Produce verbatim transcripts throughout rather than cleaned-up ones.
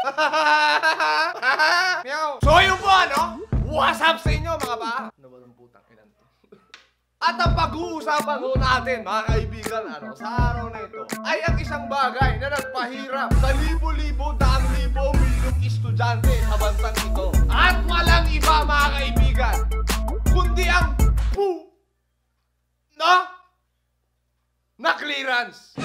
Meow. So yun po ano? What's up sa inyo mga ba? Ano ba ng putang inan to? At ang pag-uusapan ko natin mga kaibigan ano, sa araw na ito ay ang isang bagay na nagpahirap sa libo-libo, daang-libo, milyong estudyante sa bansang ito. At walang iba mga kaibigan kundi ang pu na na clearance.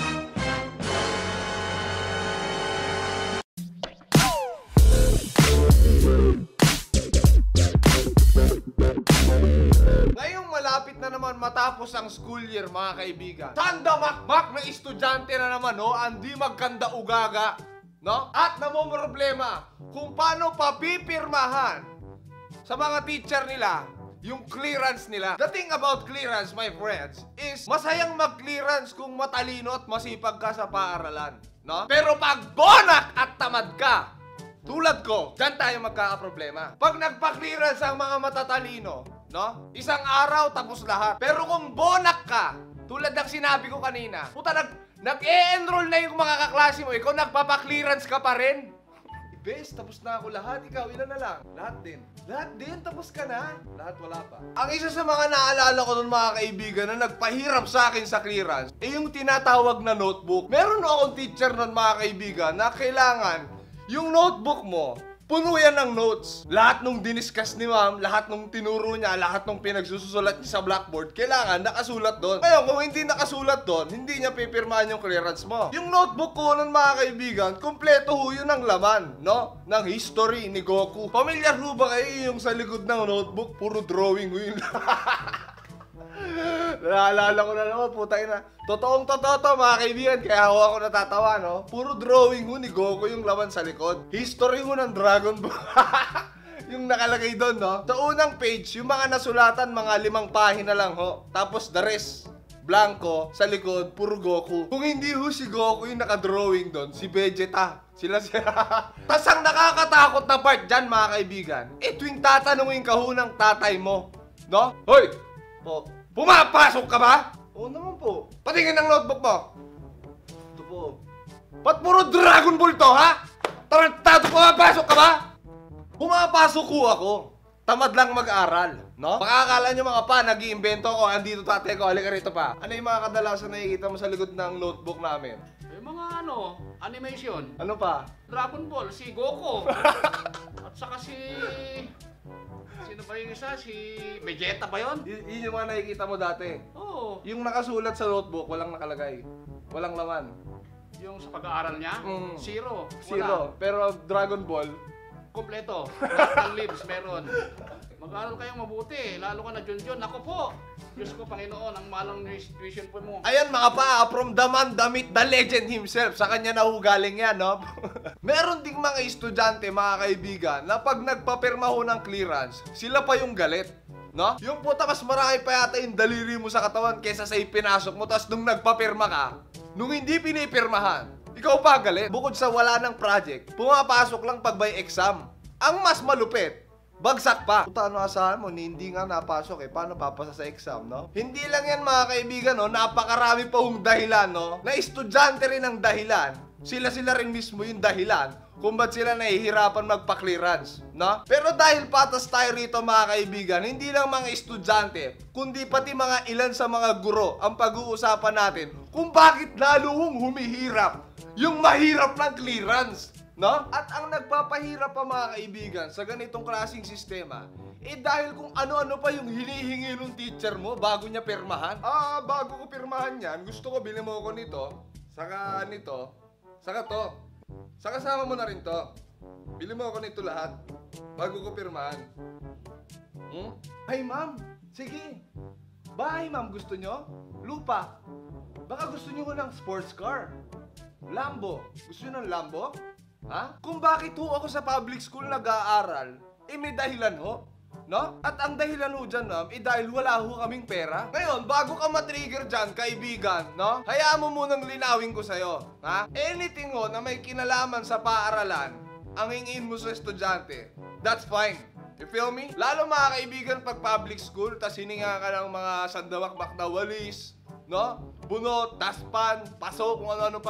Ngayong malapit na naman matapos ang school year mga kaibigan, tanda-makmak na estudyante na naman no, hindi magkanda ugaga no? At namomroblema kung paano papipirmahan sa mga teacher nila yung clearance nila. The thing about clearance, my friends, is masayang mag-clearance kung matalino at masipag ka sa paaralan, no? Pero pag bonak at tamad ka, tulad ko, dyan tayo magkakaproblema. Pag nagpa-clearance ang mga matatalino, no? Isang araw tapos lahat. Pero kung bonak ka, tulad ng sinabi ko kanina, puta, nag nag-e-enroll na yung mga kaklase mo, ikaw nagpapa-clearance ka pa rin. Bes, tapos na ako lahat. Ikaw, ilan na lang? Lahat din. Lahat din? Tapos ka na? Lahat wala pa. Ang isa sa mga naalala ko nun mga kaibigan na nagpahirap sa akin sa clearance, eh yung tinatawag na notebook. Meron akong teacher nun mga kaibigan na kailangan yung notebook mo, puno yan ng notes. Lahat nung diniscuss ni ma'am, lahat nung tinuro niya, lahat nung pinagsusulat niya sa blackboard, kailangan nakasulat doon. Ngayon, kung hindi nakasulat doon, hindi niya pipirmahan yung clearance mo. Yung notebook ko nun mga kaibigan, kompleto ho yun ng laman, no? Ng history ni Goku. Pamilyar ho ba kayo yung sa likod ng notebook? Puro drawing ho yun. Naalala ko na naman, putay na. Totoong totoo to mga kaibigan, kaya ako ako natatawa, no? Puro drawing ho ni Goku yung laman sa likod. History ho ng Dragon Ball. Yung nakalagay doon, no? Sa unang page, yung mga nasulatan, mga limang pahina lang ho. Tapos the rest, blanco, sa likod, puro Goku. Kung hindi ho si Goku yung nakadrawing doon, si Vegeta. Sila sila. Tas ang nakakatakot na part dyan, mga kaibigan, eh tuwing tatanungin ka ho ng tatay mo, no? Hoy! Po, pumapasok ka ba? Oo naman po. Patingin ng notebook mo. Ito po. Ba't puro Dragon Ball to, ha? Tarantado, pumapasok ka ba? Pumapasok ko ako. Tamad lang mag-aral, no? Makakala nyo mga pa, nag-iimbento ko, andito tatay ko, halika rito pa. Ano yung mga kadalasan nakikita mo sa likod ng notebook namin? Yung mga ano, animation. Ano pa? Dragon Ball, si Goku. At saka si... Sino ba yung isa? Si Vegeta ba yun? Y yun yung mga nakikita mo dati. Oo. Yung nakasulat sa notebook, walang nakalagay. Walang laman. Yung sa pag-aaral niya, Mm. zero. Zero. Wala. Pero Dragon Ball, Kompleto. Lahat ng leaves meron. Mag-aaral kayong mabuti. Lalo ka na Junjun. Ako po. Diyos ko, Panginoon, ang malang tuition po mo. ayan mga pa, from the man, the myth, the legend himself. Sa kanya nahugaling yan, no? Meron ding mga estudyante, mga kaibigan, na pag nagpapirma ho ng clearance, sila pa yung galit, no? Yung puta, mas marami pa yata yung daliri mo sa katawan kesa sa ipinasok mo. Tapos nung nagpapirma ka, nung hindi pinipirmahan, ikaw pa galit. Bukod sa wala ng project, pumapasok lang pag by exam. Ang mas malupit, bagsak pa. Puta, ano asahan mo? Hindi nga napasok eh. Paano papasa sa exam, no? Hindi lang yan mga kaibigan, no? Napakarami pa hong dahilan, no? Na estudyante rin ang dahilan. Sila-sila rin mismo yung dahilan kung ba't sila nahihirapan magpa-clearance, no? Pero dahil patas tayo rito mga kaibigan, hindi lang mga estudyante, kundi pati mga ilan sa mga guro ang pag-uusapan natin kung bakit lalo hong humihirap yung mahirap ng clearance, no? At ang nagpapahirap pa mga kaibigan sa ganitong klaseng sistema, eh dahil kung ano-ano pa yung hinihingi ng teacher mo bago niya pirmahan. Ah, bago ko pirmahan yan, gusto ko bilhin mo ko nito, saka nito, saka to, saka sama mo na rin to. Bili mo ako nito lahat, bago ko pirmahan. Hmm? Ay ma'am, sige. Bahay ma'am, gusto nyo? Lupa. Baka gusto nyo ko ng sports car. Lambo. Gusto nyo ng Lambo? Ha? Kung bakit ho ako sa public school nag-aaral, eh may dahilan ho. No? At ang dahilan ho dyan, ma'am, eh dahil wala ho kaming pera. Ngayon, bago ka matrigger dyan, kaibigan, no? Hayaan mo munang linawin ko sa'yo. Ha? Anything ho na may kinalaman sa paaralan, ang hingin mo sa estudyante, that's fine. You feel me? Lalo mga kaibigan pag public school, tas hininga ka ng mga sandawak-mak na walis, no? Bunot, taspan, paso, kung ano-ano pang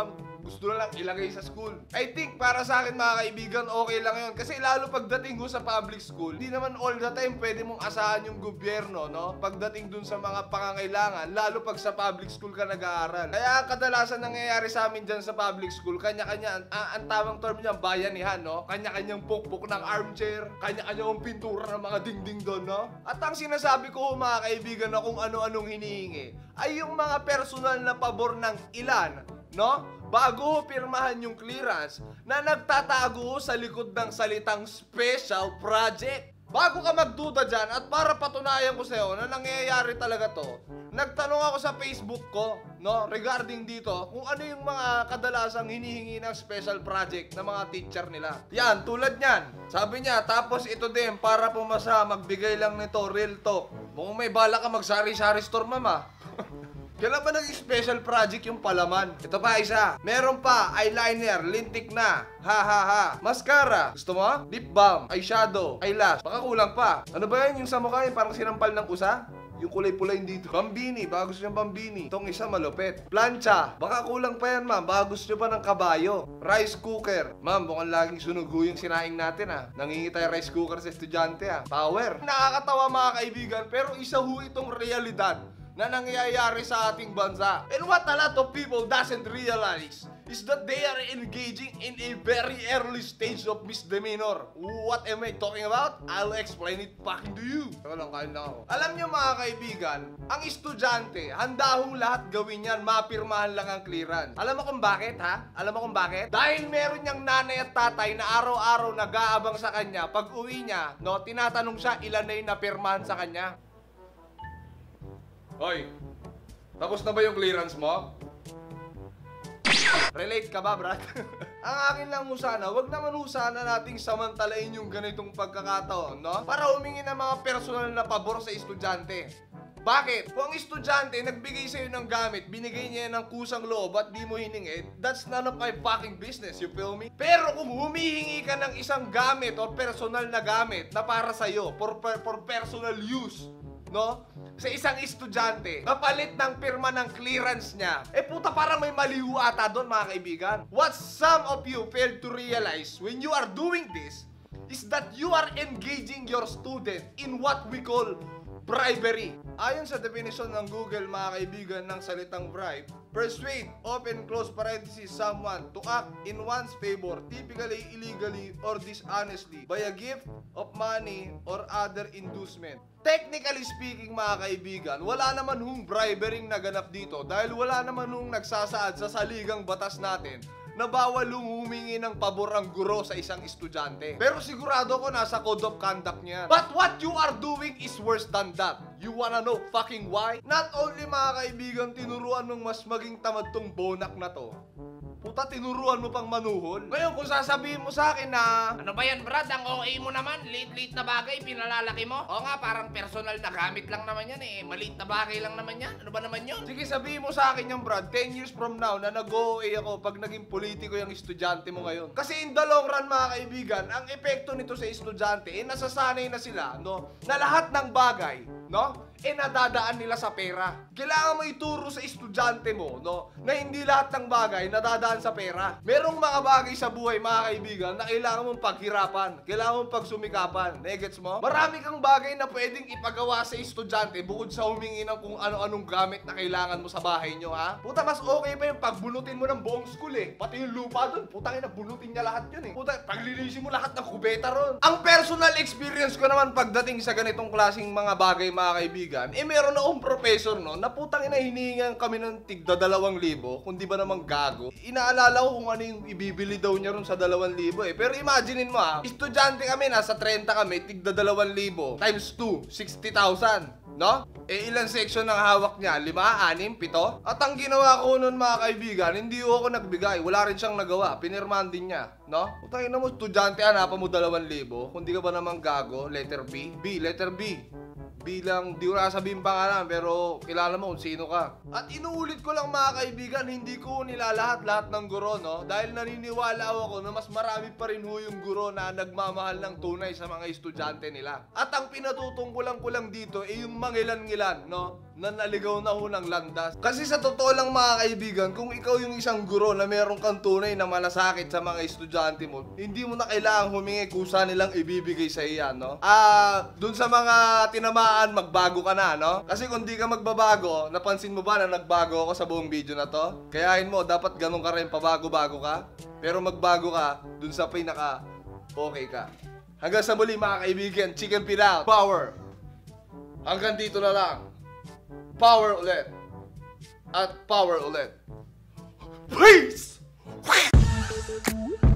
Gusto na lang ilagay sa school. I think para sa akin mga kaibigan, okay lang yun. Kasi lalo pagdating ko sa public school, hindi naman all the time pwede mong asahan yung gobyerno, no? Pagdating dun sa mga pangangailangan, lalo pag sa public school ka nag-aaral. Kaya kadalasan nangyayari sa amin dyan sa public school, kanya-kanya, ang, ang tawang term niya, bayanihan, no? Kanya-kanyang pukpuk ng armchair, kanya-kanyang pintura ng mga dingding doon, no? At ang sinasabi ko mga kaibigan na kung ano-anong hinihingi, ay yung mga personal na pabor ng ilan, no? Bago pirmahan yung clearance na nagtatago sa likod ng salitang special project. Bago ka magduda dyan at para patunayan ko sa'yo na nangyayari talaga to, nagtanong ako sa Facebook ko, no, regarding dito, kung ano yung mga kadalasang hinihingi ng special project ng mga teacher nila. Yan, tulad nyan. Sabi niya, tapos ito din, para pumasa, magbigay lang nito, real talk. Kung may bala ka magsari-sari store, mama. Kailan ba naging special project yung palaman? Ito pa isa. Meron pa, eyeliner, lintik na. Ha ha ha. Mascara. Gusto mo? Lip balm, eyeshadow, eyelash. Baka kulang pa. Ano ba yan yung sa mukha yung parang sinampal ng usa? Yung kulay-pulay dito. Pambini, baka gusto nyo pambini. Itong isa malupit. Plancha, baka kulang pa yan ma'am. Baka gusto nyo pa ng kabayo. Rice cooker. Ma'am, mukhang laging sunugo yung sinaing natin ah. Nangingitay rice cooker sa estudyante ah. Power. Nakakatawa mga kaibigan, pero isa ho itong realidad na nangyayari sa ating bansa. And what a lot of people doesn't realize is that they are engaging in a very early stage of misdemeanor. What am I talking about? I'll explain it fucking to you. Teka lang, kain lang ako. Alam nyo mga kaibigan, ang estudyante, handa hong lahat gawin yan, mapirmahan lang ang clearance. Alam mo kung bakit ha? Alam mo kung bakit? Dahil meron niyang nanay at tatay na araw-araw nag-aabang sa kanya. Pag uwi niya, no, tinatanong siya ilan na yung napirmahan sa kanya. Hoy, tapos na ba yung clearance mo? Relate ka ba, brad? Ang akin lang mo sana, wag naman ho sana nating samantalain yung ganitong pagkakataon, no? Para humingi ng mga personal na pabor sa estudyante. Bakit? Kung ang estudyante nagbigay sa'yo ng gamit, binigay niya ng kusang loob at di mo hiningi, that's none of my fucking business, you feel me? Pero kung humihingi ka ng isang gamit o personal na gamit na para sa'yo, for, for, for personal use, no? Sa isang estudyante, kapalit ng pirma ng clearance niya, eh puta parang may malihu ata doon mga kaibigan. What some of you fail to realize when you are doing this is that you are engaging your student in what we call bribery. Ayon sa definition ng Google mga kaibigan ng salitang bribe, persuade, open close parenthesis, someone to act in one's favor, typically illegally or dishonestly, by a gift of money or other inducement. Technically speaking mga kaibigan, wala naman hong bribery naganap dito dahil wala naman hong nagsasaad sa saligang batas natin na bawal humingi ng pabor ang guro sa isang estudyante. Pero sigurado ko nasa code of conduct niya. But what you are doing is worse than that. You wanna know fucking why? Not only mga kaibigan, tinuruan mong mas maging tamad tong bonak na to, puta, tinuruan mo pang manuhol. Ngayon, kung sasabihin mo sa akin na, Ano ba yan, Brad? Ang O A mo naman, liit-liit na bagay, pinalalaki mo. Oo nga, parang personal na gamit lang naman yan eh. Maliit na bagay lang naman yan. Ano ba naman yun? sige sabihin mo sa akin yung Brad, ten years from now na nag-O A ako pag naging politiko yung estudyante mo ngayon. Kasi in the long run mga kaibigan, ang epekto nito sa estudyante, eh nasasanay na sila, no, na lahat ng bagay, no, eh nadadaan nila sa pera. Kailangan mo ituro sa estudyante mo, no, na hindi lahat ng bagay nadadaan sa pera. Merong mga bagay sa buhay, mga kaibigan, na kailangan mong paghirapan, kailangan mong pagsumikapan. Negets mo? Marami kang bagay na pwedeng ipagawa sa estudyante bukod sa humingi ng kung ano-anong gamit na kailangan mo sa bahay nyo, ha? Puta, mas okay pa yung pagbunutin mo ng buong school, eh. Pati yung lupa dun, putang ina, bunutin niya lahat yun, eh. Puta, paglilisin mo lahat ng kubeta ron. Ang personal experience ko naman pagdating sa ganitong klaseng mga bagay, mga kaibigan, eh meron akong professor no, na putang ina hinihingan kami ng tigda dalawang libo, kung di ba namang gago. Inaalala ko kung ano yung ibibili daw niya ron sa dalawang libo eh. Pero imaginein mo ha, estudyante kami, nasa trenta kami, tigda dalawang libo, times two, sixty thousand. No? Eh ilang section ng hawak niya? Lima, anim, pito? At ang ginawa ko nun mga kaibigan, hindi ko ako nagbigay. Wala rin siyang nagawa. Pinirmahan din niya. No? Utangin na mo, estudyante, hanapan mo dalawang libo. Kung di ka ba naman gago, letter B? B, letter B. Bilang, di ko nasabihin pangalan, pero kilala mo kung sino ka. At inuulit ko lang mga kaibigan, hindi ko nilalahat-lahat ng guro, no? Dahil naniniwala ako na mas marami pa rin ho yung guro na nagmamahal ng tunay sa mga estudyante nila. At ang pinatutungkulan ko lang dito ay yung mangilan-ngilan, no? na naligaw na ho ng landas. Kasi sa totoo lang mga kaibigan, kung ikaw yung isang guro na meron kang tunay na malasakit sa mga estudyante mo, hindi mo na kailangang humingi kusa nilang ibibigay sa iyan, no? Ah, dun sa mga tinamaan, magbago ka na, no? Kasi kung di ka magbabago, napansin mo ba na nagbago ako sa buong video na to? Kayahin mo, dapat ganun ka rin, pabago-bago ka. Pero magbago ka dun sa pinaka okay ka. Hanggang sa muli mga kaibigan, Chicken Pit out. Power! Hanggang dito na lang. Power ulit. At power ulit. Peace!